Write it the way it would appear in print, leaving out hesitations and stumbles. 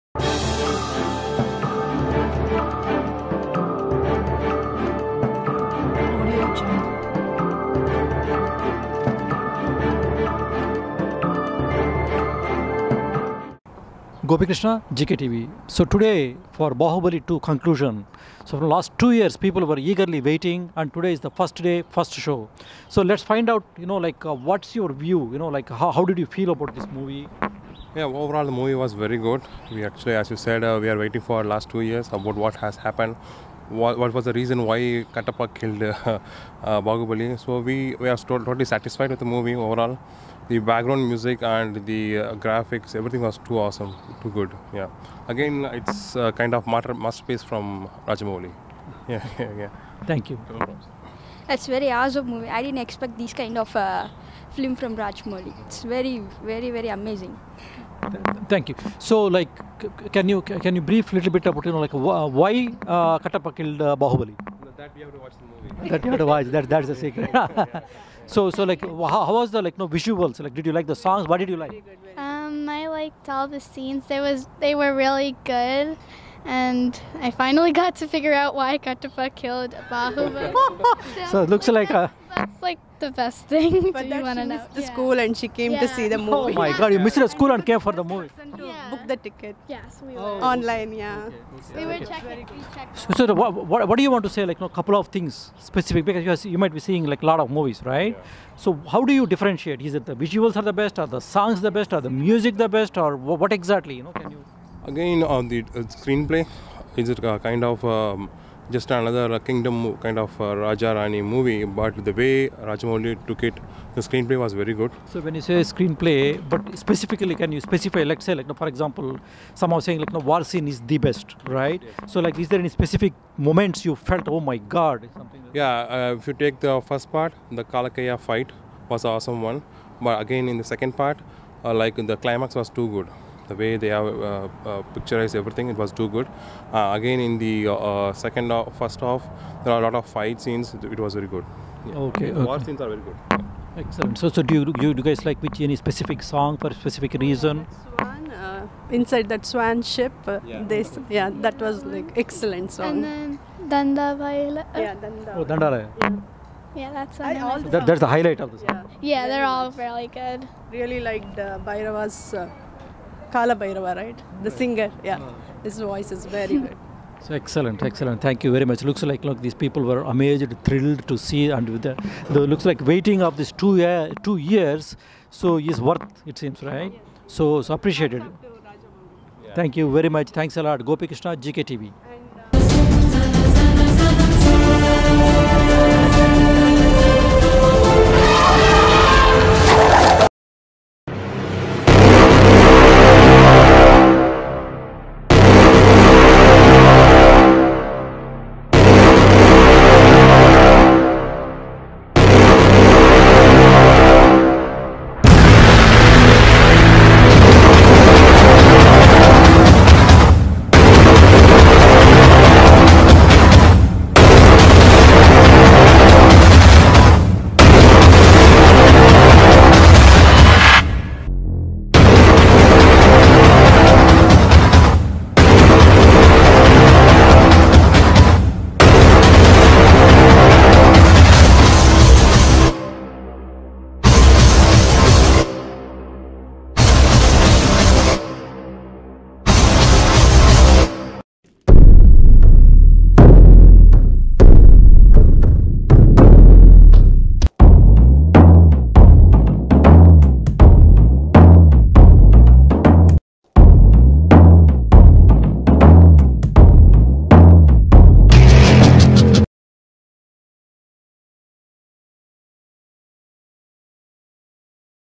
Gopi Krishna, GKTV. So today for Bahubali 2 conclusion. So for the last 2 years people were eagerly waiting, and today is the first day, first show. So let's find out, what's your view, how did you feel about this movie? Yeah, overall the movie was very good. We actually, as you said, we are waiting for last 2 years about what has happened. What was the reason why Kattappa killed Bahubali? So we are totally satisfied with the movie overall. The background music and the graphics, everything was too awesome, too good. Yeah. Again, it's kind of masterpiece from Rajamouli. Yeah. Thank you. It's very awesome movie. I didn't expect this kind of film from Rajamouli. It's very, very, very amazing. Thank you. So, can you brief a little bit about why Kattappa killed Bahubali? That we have to watch the movie. That you have to watch. That's the secret. So how was the visuals? Did you like the songs? What did you like? I liked all the scenes. They were really good, and I finally got to figure out why Kattappa killed Bahubali. So it looks like that's like the best thing. But do you want to know? missed the school and she came to see the movie. Oh my God! You missed the school and came for the movie. Book the ticket Yes, we were. online. Yeah. We were checking. So what do you want to say? A couple of things specific, because you might be seeing a lot of movies, right? Yeah. So how do you differentiate? Is it the visuals are the best, or the songs the best, or the music the best, or what exactly? Can you? Again, on the screenplay, is it kind of just another kingdom kind of Raja Rani movie? But the way Rajamouli took it, the screenplay was very good. So when you say screenplay, but specifically, can you specify? Let's say, for example, somehow saying war scene is the best, right? Yes. So is there any specific moments you felt, oh my God? Something like if you take the first part, the Kalakaya fight was an awesome one. But again, in the second part, the climax was too good. The way they have picturized everything, it was too good. Again, in the first half, there are a lot of fight scenes. It was very good. Yeah. Okay. The war scenes are very good. Excellent. So do you guys like any specific song for a specific reason? Swan, inside that swan ship, that was excellent song. And then Danda Viola. Danda. Oh, Dandara. Yeah, that's one. That's the highlight of the song. Yeah, they're all really good. Really liked Bhairava's Kala Bhairava, right? The singer. Yeah, his voice is very good. So excellent. Thank you very much. Looks like these people were amazed, thrilled to see, and with the looks like waiting of this 2 years. So is worth, it seems, right? Yes. So appreciated. Thank you very much. Thanks a lot. Gopi Krishna, GKTV.